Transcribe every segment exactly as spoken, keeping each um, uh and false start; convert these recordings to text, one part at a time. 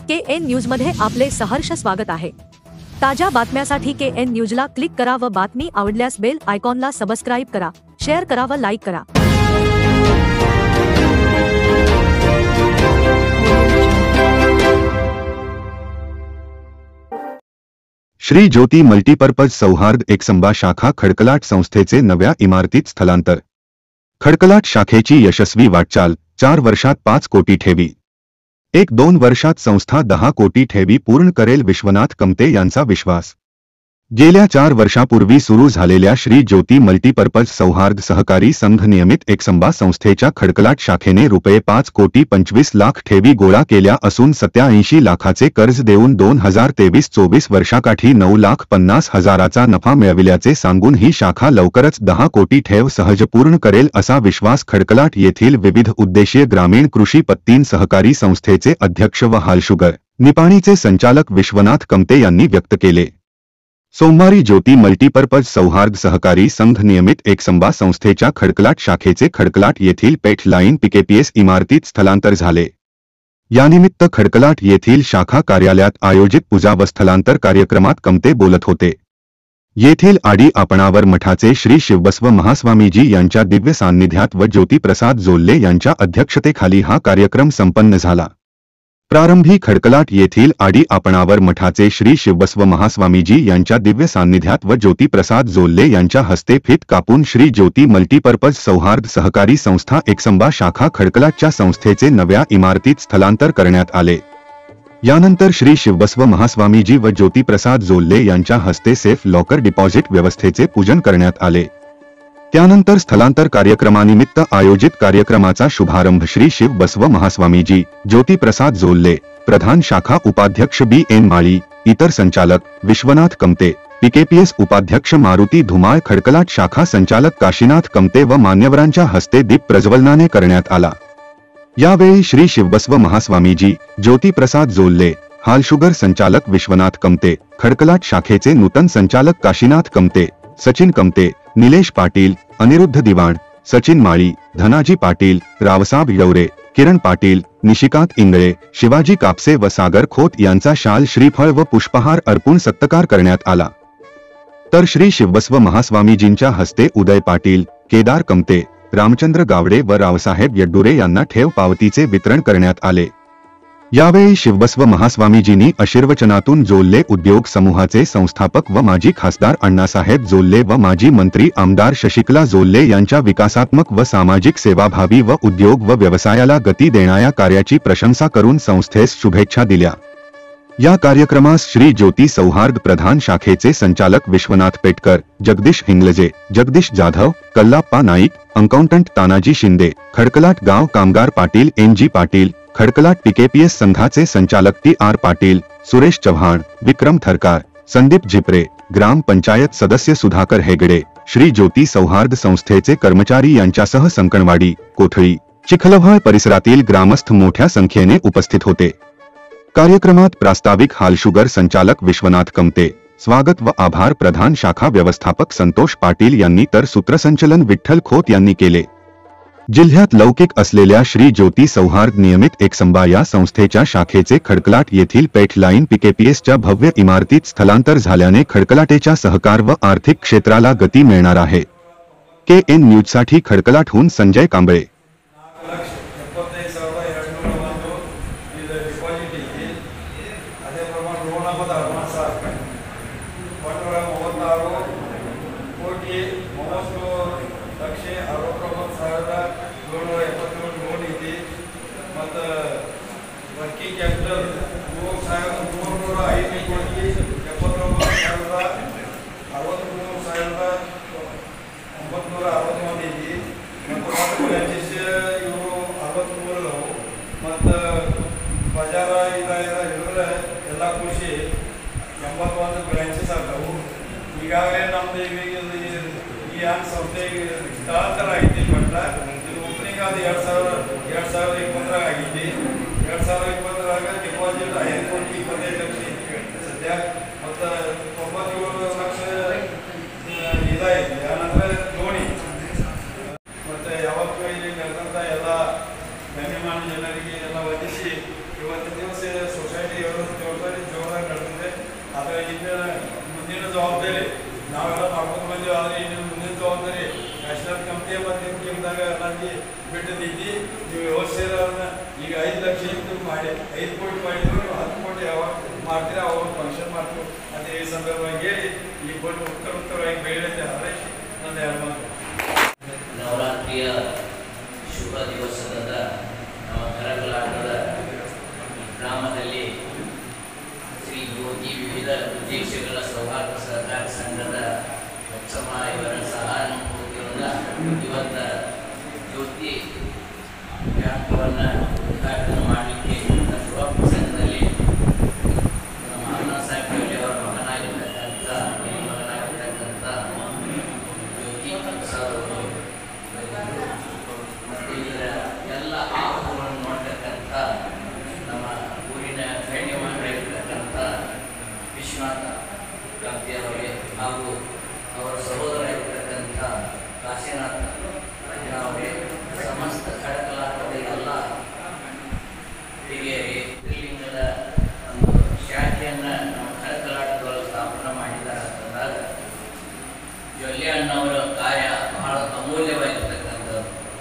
के N news मध्ये आपले सहर्ष स्वागत आहे। ताज्या बातम्यासाठी के एन न्यूजला क्लिक करा व बातमी आवडल्यास बेल आयकॉनला सबस्क्राइब करा, शेअर करा व लाईक करा। श्री ज्योती मल्टीपर्पज सौहार्द एकसंबा शाखा खडकलाट संस्थेचे नव्या इमारतीत स्थलांतर। खडकलाट शाखेची यशस्वी वाटचाल, चार वर्षात पाच कोटी ठेवी। एक दोन वर्षात संस्था दहा कोटी ठेवी पूर्ण करेल, विश्वनाथ कमते यांचा विश्वास। गेल्या चार वर्षापूर्वी सुरू झालेल्या श्री ज्योती मल्टीपर्पज सौहार्द सहकारी संघ नियमित एकसंबा संस्थेच्या खडकलाट शाखेने रुपये पाच कोटी पंचवीस लाख ठेवी गोळा केल्या असून सत्याऐंशी लाखाचे कर्ज देऊन दोन हजार तेवीस चोवीस वर्षाकाठी नऊ लाख पन्नास हजाराचा नफा मिळविल्याचे सांगून ही शाखा लवकरच दहा कोटी ठेव सहज पूर्ण करेल असा विश्वास खडकलाट येथील विविध उद्देशीय ग्रामीण कृषी पत्तीन सहकारी संस्थेचे अध्यक्ष व हालशुगर निपाणीचे संचालक विश्वनाथ कमते यांनी व्यक्त केले। सोमवारी ज्योती मल्टीपर्पज सौहार्द सहकारी संघ नियमित एकसंबा संस्थेच्या खडकलाट शाखेचे खडकलाट येथील पेठ लाईन पीकेपीएस इमारतीत स्थलांतर झाले। यानिमित्त खडकलाट येथील शाखा कार्यालयात आयोजित पूजा व स्थलांतर कार्यक्रमात कमते बोलत होते। येथील आडी आपणावर मठाचे श्री शिवबसव महास्वामीजी यांच्या दिव्य सान्निध्यात व ज्योतिप्रसाद जोल्ले यांच्या अध्यक्षतेखाली हा कार्यक्रम संपन्न झाला। प्रारंभी खडकलाट येथील आडी आपणावर मठाचे श्री शिवबसव महास्वामीजी यांच्या दिव्य सान्निध्यात व ज्योतिप्रसाद जोल्ले यांच्या हस्ते फीत कापून श्री ज्योती मल्टीपर्पज सौहार्द सहकारी संस्था एकसंबा शाखा खडकलाटच्या संस्थेचे नव्या इमारतीत स्थलांतर करण्यात आले। यानंतर श्री शिवबसव महास्वामीजी व ज्योतिप्रसाद जोल्ले यांच्या हस्ते सेफ लॉकर डिपॉझिट व्यवस्थेचे पूजन करण्यात आले। त्यानंतर स्थलांतर कार्यक्रमानिमित्त आयोजित कार्यक्रमाचा शुभारंभ श्री शिव बसव महास्वामीजी, ज्योतिप्रसाद जोल्ले, प्रधान शाखा उपाध्यक्ष बी एन माळी, इतर संचालक विश्वनाथ कमते, पीकेपीएस उपाध्यक्ष मारुती धुमाळ, खडकलाट शाखा संचालक काशीनाथ कमते व मान्यवरांच्या हस्ते दीप प्रज्वलनाने करण्यात आला। यावेळी श्री शिवबसव महास्वामीजी, ज्योतिप्रसाद जोल्ले, हालशुगर संचालक विश्वनाथ कमते, खडकलाट शाखेचे नूतन संचालक काशीनाथ कमते, सचिन कमते, निलेश पाटील, अनिरुद्ध दिवाण, सचिन माळी, धनाजी पाटील, रावसाब यवरे, किरण पाटील, निशिकांत इंगळे, शिवाजी कापसे व सागर खोत यांचा शाल, श्रीफळ व पुष्पहार अर्पून सत्कार करण्यात आला। तर श्री शिवबसव महास्वामीजींच्या हस्ते उदय पाटील, केदार कमते, रामचंद्र गावडे व रावसाहेब येड्डुरे यांना ठेव पावतीचे वितरण करण्यात आले। यावेळी शिवबसव महास्वामीजींनी आशीर्वचनातून जोल्ले उद्योग समूहाचे संस्थापक व माजी खासदार अण्णासाहेब जोल्ले व माजी मंत्री आमदार शशिकला जोल्ले यांच्या विकासात्मक व सामाजिक सेवाभावी व उद्योग व व्यवसायाला गती देणाऱ्या कार्याची प्रशंसा करून संस्थेस शुभेच्छा दिल्या। या कार्यक्रमास श्री ज्योती सौहार्द प्रधान शाखेचे संचालक विश्वनाथ पेटकर, जगदीश हिंगलजे, जगदीश जाधव, कल्लाप्पा नाईक, अकाउंटंट तानाजी शिंदे, खडकलाट गाव कामगार Patil N G Patil, Khadaklat PKPS संघाचे संचालक टी आर पाटील, सुरेश चव्हाण, विक्रम थरकार, संदीप झिपरे, ग्राम पंचायत सदस्य सुधाकर हेगडे, श्री ज्योती सौहार्द संस्थेचे कर्मचारी यांच्यासह संकणवाडी, कोठळी, चिखलवाड परिसरातील ग्रामस्थ मोठ्या संख्येने उपस्थित होते। कार्यक्रमात प्रास्ताविक हालशुगर संचालक विश्वनाथ कमते, स्वागत व आभार प्रधान शाखा व्यवस्थापक संतोष पाटील यांनी तर सूत्रसंचलन विठ्ठल खोत यांनी केले। जिल्ह्यात लौकिक असलेल्या श्री ज्योती सौहार्द नियमित एकसंबा या संस्थेच्या शाखेचे खडकलाट येथील पेठ लाईन पीकेपीएसच्या भव्य इमारतीत स्थलांतर झाल्याने खडकलाटेच्या सहकार व आर्थिक क्षेत्राला गती मिळणार आहे। के एन न्यूजसाठी खडकलाटहून संजय कांबळे। ವರ್ಕಿಂಗ್ ಕ್ಯಾಪಿಟಲ್ ಮೂರು ಸಾವಿರ ಮೂರುನೂರ ಐದು ಕೋಟಿ ಎಪ್ಪತ್ತೊಂಬತ್ತು ಸಾವಿರದ ಅರವತ್ತ್ಮೂರು ಸಾವಿರದ ಒಂಬತ್ತುನೂರ ಅರವತ್ತೊಂದು ಇದೆ ಮತ್ತು ಬ್ರಾಂಚಸ್ ಇವರು ಅರವತ್ತ್ಮೂರು ಮತ್ತು ಬಜಾರ ಇದಾರ ಇದ್ರೆ ಎಲ್ಲ ಖುಷಿ ಎಂಬತ್ತೊಂದು ಬ್ರಾಂಚಸ್ ಆಗ್ತವು। ಈಗಾಗಲೇ ನಮ್ಮದು ಈಗ ಈ ಆನ್ ಸಂಸ್ಥೆಗೆ ಸ್ಥಳಾಂತರ ಐತಿ ಬಟ್ ಇದು ಓಪನಿಂಗ್ ಆದ ಎರಡು ಸಾವಿರ ಎರಡು ಸಾವಿರದ ಇಪ್ಪತ್ತರಾಗ ಆಗಿದೆ। ಎರಡು ಸಾವಿರದ ಇಪ್ಪತ್ತರಾಗ ಡಿಪಾಸಿಟ್ ಐದು ಕೋಟಿ ಇಪ್ಪತ್ತೈದು ಲಕ್ಷ ಇತ್ತು ಸದ್ಯ ಮತ್ತು ತೊಂಬತ್ತೇಳು ಲಕ್ಷ ಇದಾಯಿತು। ಆನಂತರ ನೋಡಿ ಮತ್ತು ಯಾವತ್ತೂ ಇಲ್ಲಿ ನಡೆದಂಥ ಎಲ್ಲ ಗಣ್ಯಮಾನ್ಯ ಜನರಿಗೆ ಎಲ್ಲ ವಂದಿಸಿ ಇವತ್ತಿನ ದಿವಸ ಸೊಸೈಟಿ ಕೋಟಿ ಮಾಡಿದ್ರು ಹತ್ತು ಕೋಟಿ ಅವ ಮಾಡ್ತೀರಾ ಅವ್ರು ಫಂಕ್ಷನ್ ಮಾಡ್ತೀವಿ ಅದೇ ಈ ಸಂದರ್ಭವಾಗಿ ಹೇಳಿ ಈ ಬೋಟ್ ಉತ್ತರ ಉತ್ತರವಾಗಿ ಬೆಳೆಯುತ್ತೆ ಹಾರೈಸಿ ನನ್ನ ಎರಡು ಮಾತು. ನವರಾತ್ರಿಯ ಶುಭ ದಿವಸದ ನಮ್ಮ ಕರಕಲಾಟದ ಗ್ರಾಮದಲ್ಲಿ ಶ್ರೀ ಜ್ಯೋತಿ ವಿವಿಧ ಉದ್ದೇಶಗಳ ಸೌಹಾರ್ದ ಸಹಕಾರ ಸಂಘದ ಉತ್ಸವ ಇವರ ಸಹಾನುಭೂತಿಯಿಂದ ಇವತ್ತ ಜ್ಯೋತಿ ಬ್ಯಾಂಕವನ್ನು ಉದ್ಘಾಟನೆ ಮಾಡಲಿಕ್ಕೆ ಶುಭ ಪ್ರಸಂಗದಲ್ಲಿ ನಮ್ಮ ಅಣ್ಣಾ ಸಾಹೇಬ್ ಜೊಲ್ಲೆ ಅವರ ಮಗನಾಗಿರ್ತಕ್ಕಂಥ ಮಗನಾಗಿರ್ತಕ್ಕಂಥ ಜ್ಯೋತಿ ಪ್ರಸಾದ್ ಅವರು ಮತ್ತು ಇದರ ಎಲ್ಲ ಆಹುಗಳನ್ನು ನೋಡ್ತಕ್ಕಂಥ ನಮ್ಮ ಊರಿನ ಗಣ್ಯಮಾನ್ಯರಾಗಿರ್ತಕ್ಕಂಥ ವಿಶ್ವನಾಥ ಕಾಂತಿ ಅವರಿಗೆ ಹಾಗೂ ಅವರ ಸಹೋದರರಾಗಿರ್ತಕ್ಕಂಥ ಕಾಶಿನಾಥ ಅವರಿಗೆ ಸಮಸ್ತ ಕಡಕಲಾಟದ ಎಲ್ಲ ಹಿರಿಯರಿಗೆ ತ್ರಿಲಿಂಗದ ಒಂದು ಶಾಖೆಯನ್ನು ನಮ್ಮ ಕಡಕಲಾಟದೊಳಗೆ ಸ್ಥಾಪನೆ ಮಾಡಿದ್ದಾರೆ ಅಂತಂದಾಗ ಜೊಲ್ಲೆ ಅಣ್ಣವರ ಕಾರ್ಯ ಬಹಳ ಅಮೂಲ್ಯವಾಗಿರ್ತಕ್ಕಂಥದ್ದು.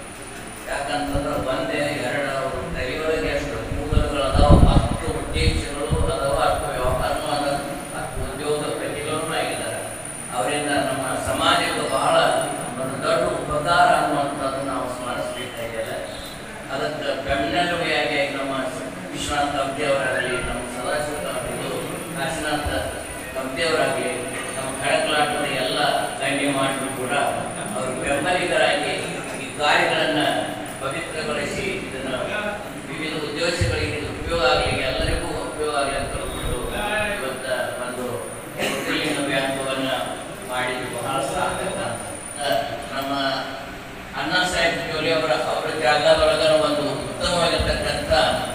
ಯಾಕಂತಂದ್ರೆ ಒಂದೇ ಎರಡು ಅವರು ತಲೆಯೊಳಗೆ ಎಷ್ಟು ಕೂದಲುಗಳು ಅದಾವ, ಹತ್ತು ಉದ್ದೇಶಗಳು ಅದಾವ, ಹತ್ತು ವ್ಯವಹಾರನೂ ಅದ, ಹತ್ತು ಉದ್ಯೋಗ ಪ್ರತಿಗಳೂ ಆಗಿದ್ದಾರೆ. ಅವರಿಂದ ನಮ್ಮ ಸಮಾಜಕ್ಕೆ ಬಹಳ ಒಂದು ದೊಡ್ಡ ಉಪಕಾರ ಅನ್ನುವಂಥದ್ದು ನಾವು ಸ್ಮರಿಸಬೇಕಾಗಿಲ್ಲ. ಅದಕ್ಕೆ ಬೆನ್ನೆಲುಬೆಯಾಗಿ ನಮ್ಮ ವಿಶ್ವನಾಥ ಕಂಪ್ತಿಯವರಾಗಲಿ, ನಮ್ಮ ಸದಾಶಿವ ಅವರಿಗೂ ಕಾಶಿನಾಥ ಕಂಪ್ತಿಯವರಾಗಲಿ, ನಮ್ಮ ಕಡಕಲಾಟದ ಎಲ್ಲ ಗಣ್ಯಮಾನ್ಯರು ಕೂಡ ಅವರು ಬೆಂಬಲಿಗರಾಗಿ ಈ ಕಾರ್ಯಗಳನ್ನು ಪವಿತ್ರಗೊಳಿಸಿ ಇದನ್ನು ವಿವಿಧ ಉದ್ದೇಶಗಳಿಗೆ ಇದು ಉಪಯೋಗ ಆಗಲಿ, ಎಲ್ಲರಿಗೂ ಉಪಯೋಗ ಆಗಲಿ ಅಂತ ಹೇಳ್ಬಿಟ್ಟು ಇವತ್ತು ಒಂದು ತ್ರಿಲಿಂಗ ಬ್ಯಾಂಕವನ್ನು ಮಾಡಿದ್ದು ಬಹಳ ಸಾರ್ಥಕ. ನಮ್ಮ ಅಣ್ಣಾ ಸಾಹೇಬ್ ಜೊಲ್ಲೆ ಅವರ ಅವರ ಜಾಗದೊಳಗ ಒಂದು ಉತ್ತಮವಾಗಿರ್ತಕ್ಕಂಥ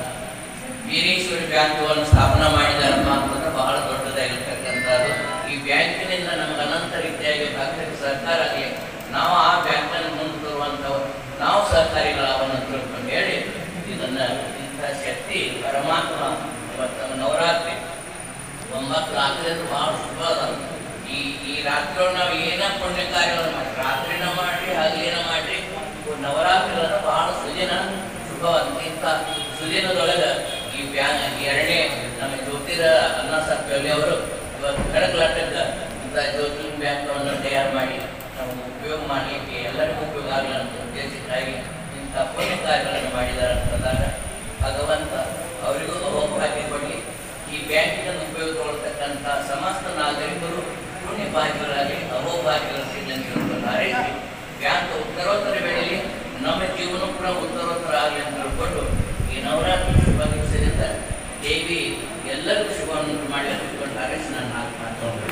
ವೀರೇಶ್ವರಿ ಬ್ಯಾಂಕನ್ನು ಸ್ಥಾಪನೆ ಮಾಡಿದಾರಪ್ಪ ಅಂತಂದ್ರೆ ಬಹಳ ದೊಡ್ಡದಾಗಿರ್ತಕ್ಕಂಥದ್ದು. ಈ ಬ್ಯಾಂಕಿನಿಂದ ನಮ್ಗೆ ಅನಂತ ರೀತಿಯಾಗಿ ಭಾಗಕ್ಕೆ ಸಹಕಾರ ಆಗಲಿ, ನಾವು ಆ ಬ್ಯಾಂಕನ್ನು ಮುಂದೆ ತರುವಂಥವ್ರು ನಾವು ಸಹಕಾರಿಗಳಾವನ್ನ ತಿಳ್ಕೊಂಡು ಹೇಳಿ ಇದನ್ನು ಇಂಥ ಶಕ್ತಿ ಪರಮಾತ್ಮ ಇವತ್ತು ನವರಾತ್ರಿ ಒಂಬತ್ತು ರಾತ್ರಿ ಅಂದ್ರೆ ಭಾಳ ಶುಭ ಅದ. ಈ ಈ ರಾತ್ರಿಯೊಳಗೆ ನಾವು ಏನೇ ಪುಣ್ಯ ಕಾರ್ಯಗಳನ್ನು ಮಾಡಿ, ರಾತ್ರಿನ ಮಾಡಿ ಹಗಲಿನ ಮಾಡಿ, ನವರಾತ್ರಿಗಳನ್ನು ಬಹಳ ಸುದಿನ ಶುಭವಾದ. ಇಂಥ ಸುದಿನದೊಳಗೆ ಈ ಬ್ಯಾಂಕ್ ಎರಡನೇ ನಮ್ಮ ಜ್ಯೋತಿರ ಅಣ್ಣಾ ಸಾಹೇಬ್ ಜೊಲ್ಲೆ ಅವರು ಇವತ್ತು ಕಡಕಲಾಟಕ್ಕೆ ಇಂಥ ಜ್ಯೋತಿ ಬ್ಯಾಂಕನ್ನು ತಯಾರು ಮಾಡಿ ನಾವು ಉಪಯೋಗ ಮಾಡಲಿಕ್ಕೆ ಎಲ್ಲರಿಗೂ ಉಪಯೋಗ ಆಗಲಿ ಅಂತ ಉದ್ದೇಶಕ್ಕಾಗಿ ಇಂಥ ಪುಣ್ಯ ಕಾರ್ಯಗಳನ್ನು ಮಾಡಿದ್ದಾರೆ ಅಂತಂದಾಗ ಭಗವಂತ ಅವರಿಗೂ ಅಹೋಭಾಗ್ಯ ಕೊಡಲಿ. ಈ ಬ್ಯಾಂಕಿನ ಉಪಯೋಗ ತಗೊಳ್ತಕ್ಕಂಥ ಸಮಸ್ತ ನಾಗರಿಕರು ಪುಣ್ಯ ಭಾಗ್ಯರಾಗಿ ಅಹೋಭಾಗ್ಯರ ಸಿದ್ಧಿ ಬ್ಯಾಂಕ್ ಉತ್ತರೋತ್ತರ ಬೆಳೀಲಿ, ನಮ್ಮ ಜೀವನ ಕೂಡ ಉತ್ತರೋತ್ತರ ಆಗಲಿ ಅಂತ ತಿಳ್ಕೊಂಡು ಈ ನವರಾತ್ರಿ ಶುಭ ದಿವಸದಿಂದ ದೇವಿ ಎಲ್ಲರಿಗೂ ಶುಭವನ್ನು ಮಾಡಿ ಅಂತ ತಿಳ್ಕೊಂಡು ಹಾರೈಸಿ ನಾನು ನಾಲ್ಕು ಮಾತುಕೊಂಡಿದ್ದೇನೆ.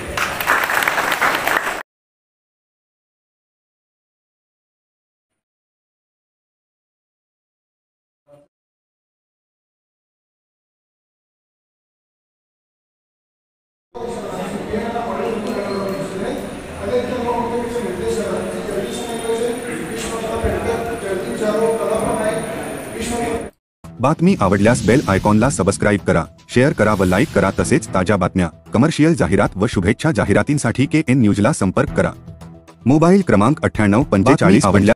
बातमी आवडल्यास बेल आयकॉनला सबस्क्राईब करा, शेअर करा व लाईक करा. तसेच ताज्या बातम्या, कमर्शियल जाहिरात व शुभेच्छा जाहिरातींसाठी के एन न्यूजला संपर्क करा. मोबाईल क्रमांक अठ्ठ्याण्णव पंचेचाळीस आवडल्या